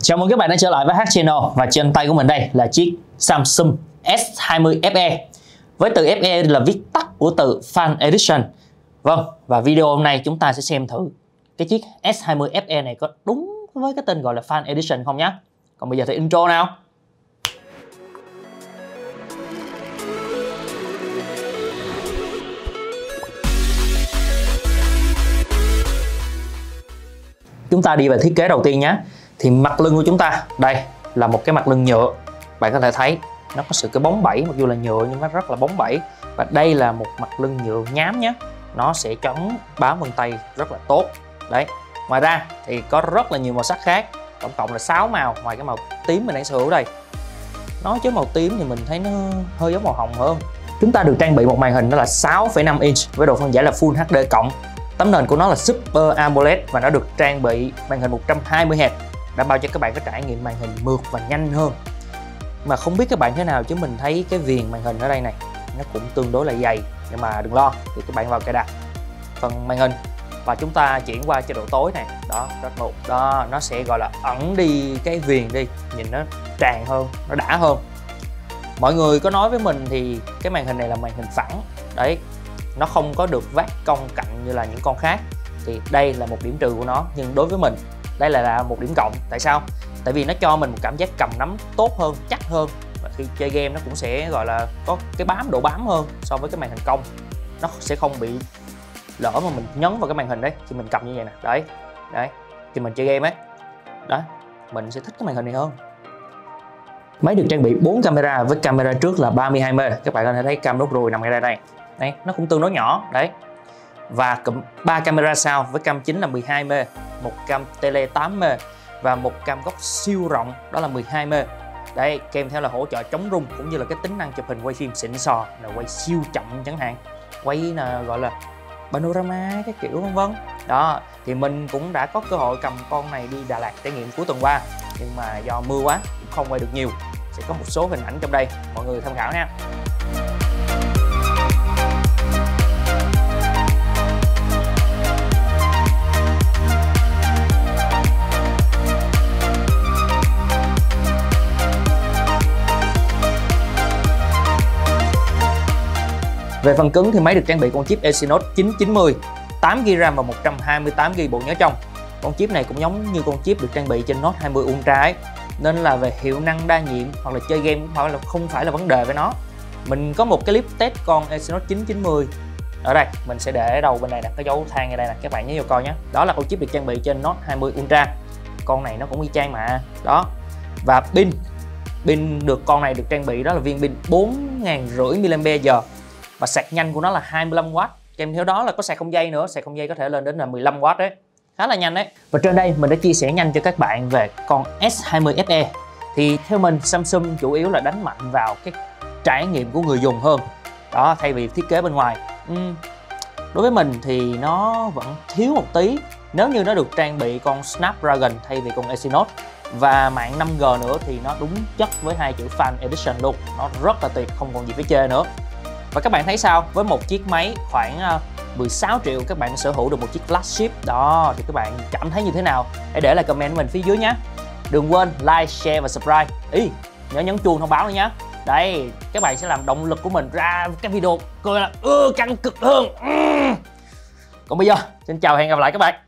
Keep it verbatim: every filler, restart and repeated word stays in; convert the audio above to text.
Chào mừng các bạn đã trở lại với Hack Channel, và trên tay của mình đây là chiếc Samsung S hai mươi ép e. Với từ ép e là viết tắt của từ Fan Edition. Vâng, và video hôm nay chúng ta sẽ xem thử cái chiếc S hai mươi ép e này có đúng với cái tên gọi là Fan Edition không nhé. Còn bây giờ thì intro nào. Chúng ta đi về thiết kế đầu tiên nhé. Thì mặt lưng của chúng ta đây là một cái mặt lưng nhựa. Bạn có thể thấy nó có sự cái bóng bẩy, mặc dù là nhựa nhưng nó rất là bóng bẩy. Và đây là một mặt lưng nhựa nhám nhé. Nó sẽ chống bám vân tay rất là tốt. Đấy. Ngoài ra thì có rất là nhiều màu sắc khác, tổng cộng là sáu màu ngoài cái màu tím mình đang sở hữu đây. Nói chứ màu tím thì mình thấy nó hơi giống màu hồng hơn. Chúng ta được trang bị một màn hình đó là sáu phẩy năm inch với độ phân giải là Full hát đê cộng. Tấm nền của nó là Super AMOLED và nó được trang bị màn hình một trăm hai mươi héc, đảm bảo cho các bạn có trải nghiệm màn hình mượt và nhanh hơn. Mà không biết các bạn thế nào chứ mình thấy cái viền màn hình ở đây này nó cũng tương đối là dày, nhưng mà đừng lo, thì các bạn vào cài đặt phần màn hình và chúng ta chuyển qua chế độ tối này, đó, rất một đó, nó sẽ gọi là ẩn đi cái viền đi, nhìn nó tràn hơn, nó đã hơn. Mọi người có nói với mình thì cái màn hình này là màn hình phẳng đấy, nó không có được vát cong cạnh như là những con khác, thì đây là một điểm trừ của nó. Nhưng đối với mình đây là, là một điểm cộng. Tại sao? Tại vì nó cho mình một cảm giác cầm nắm tốt hơn, chắc hơn, và khi chơi game nó cũng sẽ gọi là có cái bám, độ bám hơn so với cái màn hình cong. Nó sẽ không bị lỡ mà mình nhấn vào cái màn hình đấy khi mình cầm như vậy nè, đấy đấy khi mình chơi game ấy, đó mình sẽ thích cái màn hình này hơn. Máy được trang bị bốn camera với camera trước là ba mươi hai mê. Các bạn có thể thấy cam nốt ruồi nằm ngay đây đây. Đấy, nó cũng tương đối nhỏ đấy. Và ba camera sau với cam chính là mười hai mê, một cam tele tám mê và một cam góc siêu rộng đó là mười hai mê. Đây, kèm theo là hỗ trợ chống rung cũng như là cái tính năng chụp hình quay phim xịn sò, là quay siêu chậm chẳng hạn, quay là gọi là panorama cái kiểu vân vân. Đó, thì mình cũng đã có cơ hội cầm con này đi Đà Lạt trải nghiệm cuối tuần qua, nhưng mà do mưa quá cũng không quay được nhiều. Sẽ có một số hình ảnh trong đây, mọi người tham khảo nha. Về phần cứng thì máy được trang bị con chip Exynos chín chín mươi, tám gi bi RAM và một trăm hai mươi tám gi bi bộ nhớ trong. Con chip này cũng giống như con chip được trang bị trên Note hai mươi Ultra ấy, nên là về hiệu năng đa nhiệm hoặc là chơi game cũng phải là không phải là vấn đề với nó. Mình có một cái clip test con Exynos chín chín mươi ở đây, mình sẽ để đầu bên này nè, cái dấu than ở đây nè, các bạn nhớ vô coi nhé. Đó là con chip được trang bị trên Note hai mươi Ultra. Con này nó cũng y chang mà. Đó. Và pin pin được con này được trang bị đó là viên pin bốn nghìn năm trăm mi li am pe giờ. Và sạc nhanh của nó là hai mươi lăm oát. Kèm theo đó là có sạc không dây nữa, sạc không dây có thể lên đến là mười lăm oát đấy. Khá là nhanh đấy. Và trên đây mình đã chia sẻ nhanh cho các bạn về con S hai mươi ép e. Thì theo mình, Samsung chủ yếu là đánh mạnh vào cái trải nghiệm của người dùng hơn. Đó, thay vì thiết kế bên ngoài. Uhm, đối với mình thì nó vẫn thiếu một tí. Nếu như nó được trang bị con Snapdragon thay vì con Exynos và mạng năm G nữa thì nó đúng chất với hai chữ Fan Edition luôn. Nó rất là tuyệt, không còn gì phải chê nữa. Và các bạn thấy sao? Với một chiếc máy khoảng mười sáu triệu các bạn sở hữu được một chiếc flagship đó, thì các bạn cảm thấy như thế nào? Hãy để lại comment của mình phía dưới nhé. Đừng quên like, share và subscribe. Ý, nhớ nhấn chuông thông báo nữa nhé. Đây, các bạn sẽ làm động lực của mình ra cái video coi là ưa căng cực hơn. Còn bây giờ, xin chào và hẹn gặp lại các bạn.